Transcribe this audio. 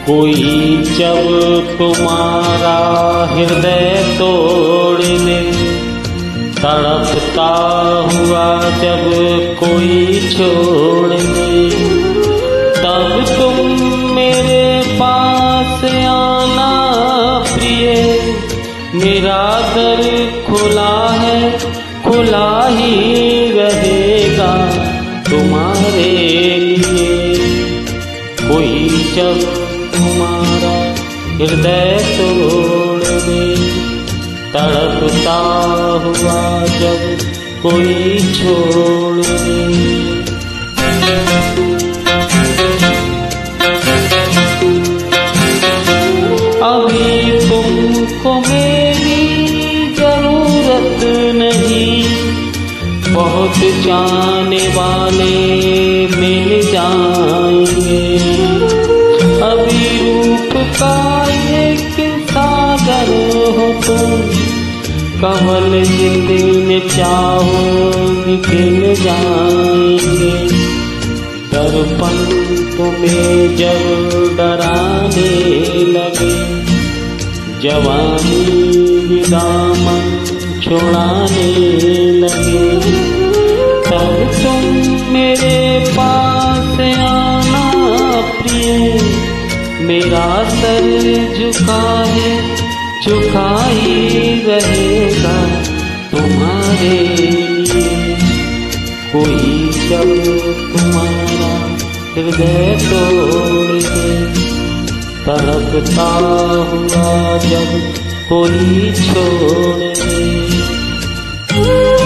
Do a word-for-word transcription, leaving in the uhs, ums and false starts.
कोई जब तुम्हारा हृदय तोड़ दे, तड़पता हुआ जब कोई छोड़ दे, तब तुम मेरे पास आना प्रिय। मेरा दर खुला है, खुला ही रहेगा तुम्हारे लिए। कोई जब तुम्हारा हृदय तोड़ दे, तड़पता हुआ जब कोई छोड़ दे। अभी तुमको मेरी जरूरत नहीं, बहुत जाने वाले मिल जाएंगे। अभी रूप का एक सागर हो तुम, कमल जितने चाहो निकल जाएंगे। दर्पण तुम्हें जब डराने लगे, जवानी दामन छुड़ाने लगे, तब तुम मेरे पास आना प्रिय। मेरा सर झुका है, झुका ही रहेगा तुम्हारे लिए। कोई जब तुम्हारा हृदय तोड़ दे, तड़पता हुआ जब कोई छोड़ दे।